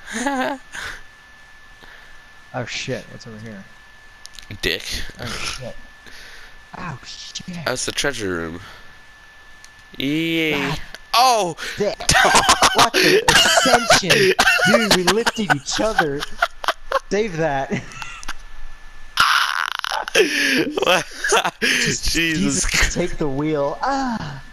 Oh shit, what's over here? Dick. Oh shit. Oh shit. That's the treasure room. Yay. God Oh! damn. What the ascension? Dude, we lifted each other. Save that. What? Just Jesus Jesus, Christ. take the wheel. Ah.